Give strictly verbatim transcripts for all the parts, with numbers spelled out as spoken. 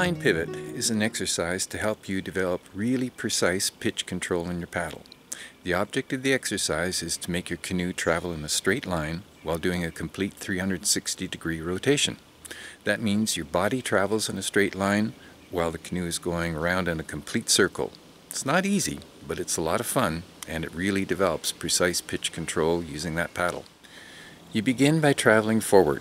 Inline Pivot is an exercise to help you develop really precise pitch control in your paddle. The object of the exercise is to make your canoe travel in a straight line while doing a complete three hundred sixty degree rotation. That means your body travels in a straight line while the canoe is going around in a complete circle. It's not easy, but it's a lot of fun, and it really develops precise pitch control using that paddle. You begin by traveling forward,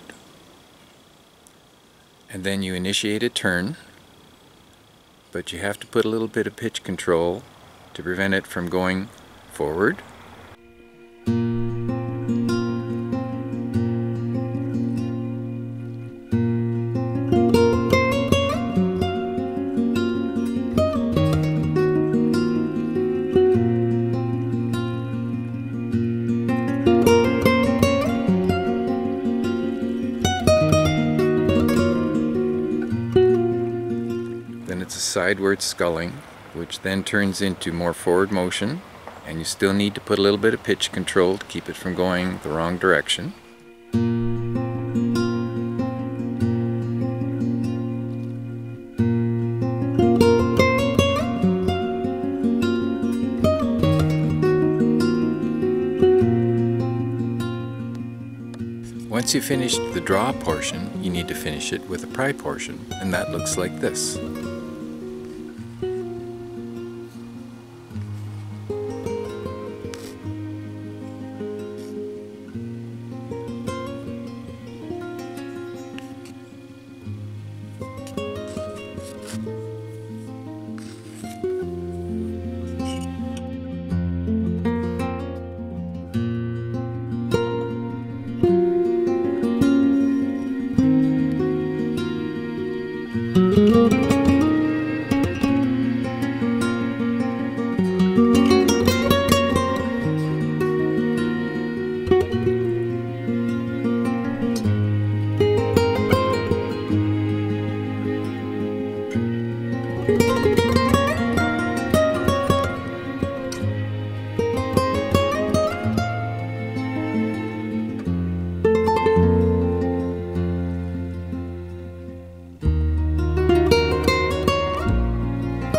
and then you initiate a turn, but you have to put a little bit of pitch control to prevent it from going forward. Then it's a sideward sculling, which then turns into more forward motion, and you still need to put a little bit of pitch control to keep it from going the wrong direction. Once you've finished the draw portion, you need to finish it with a pry portion, and that looks like this.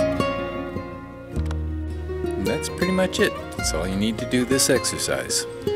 That's pretty much it. That's all you need to do this exercise.